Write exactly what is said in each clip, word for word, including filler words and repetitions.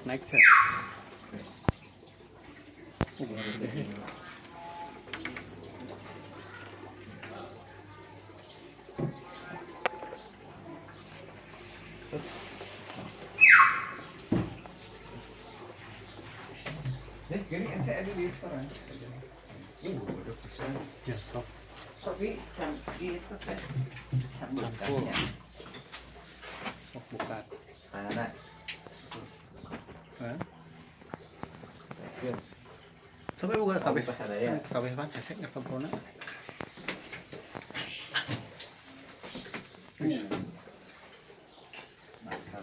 naik set. Nih, gini ente ada di restoran. Ini udah bisa. Ya, sok. Tapi jam itu kan jam bukanya. Sok buka. Anak. Hah? Yuk. Sampai buka kabeh pas ada ya. kabeh pan esek nggak kabrona. Mantap.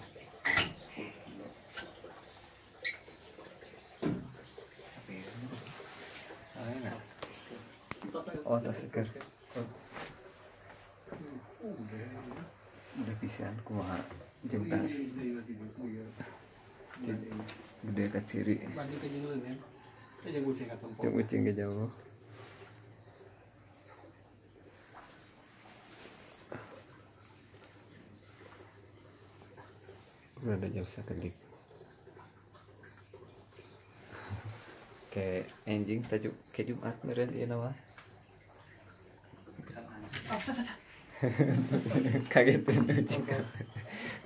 Oh, tas seger. Udah pisan kumaha jemtan. Gede ka ciri. Bagi ke jeung leungeun. Teh jeung ucing ka tempo. Jeung ucing ge jauh. Udah ada jauh sakedik. Kayak anjing tajuk ke Jumat meureun ieu nama. Kagetin ucing.